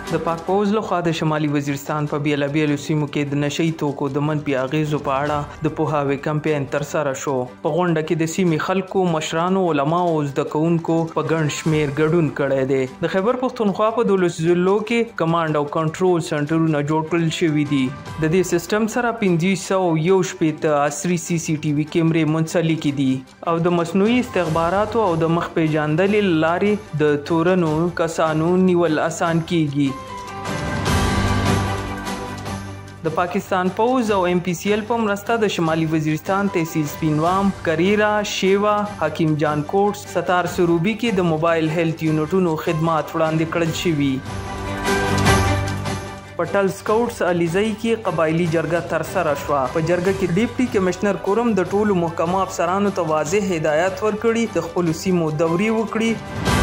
د پاک پوځ لخوا د شمالي وزیرستان په بیلابیلو سیمو کې د نشئی توکو د منفي اغیزو په اړه د پوهاوي کمپاین ترسره شو. په غونډه کې د سیمې خلکو، مشرانو، علماو او زده کوونکو په ګڼ شمېر ګډون کړی دی. د خیبر پښتونخوا په 12 ضلعو کې کمانډ او کنټرول سنټرونه جوړ کړل شوي دي. د دې سیستم سره 511 عصري سی سی ټي وي کیمرې منسلکې دي او د مصنوعي استخباراتو او د مخ پیژندلې لارې د تورنو کسانو نیول آسان کیږي. د پاکستان پوز او ایم پی سی ایل په مرسته د شمالي وزیرستان تحصیل سپینوام، کریرا، شیوا، حکیم جان کوټ، ستار سروبي کې د موبایل هیلث یونټونو خدمات وړاندې کړل شوي. په ټل سکاوټس علیزی کې قبایلی جرګه ترسره شوه. په جرګه کې ډیپټي کمشنر کورم د ټولو محکمو افسرانو ته واضح هدایت ورکړي د خپلو سیمو دورې وکړي